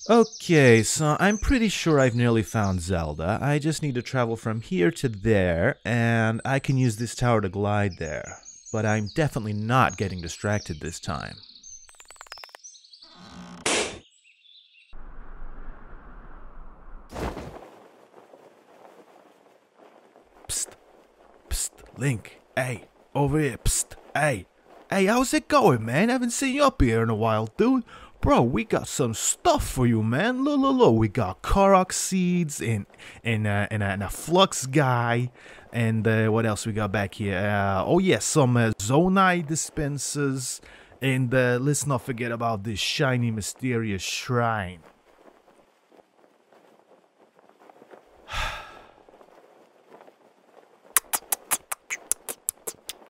Okay, so I'm pretty sure I've nearly found Zelda. I just need to travel from here to there, and I can use this tower to glide there. But I'm definitely not getting distracted this time. Psst, psst, Link, hey, over here, psst, hey. Hey, how's it going, man? Haven't seen you up here in a while, dude. Bro, we got some stuff for you, man. Look. We got Korok seeds and a flux guy. And what else we got back here? Oh, yeah, some Zonai dispensers. And let's not forget about this shiny, mysterious shrine.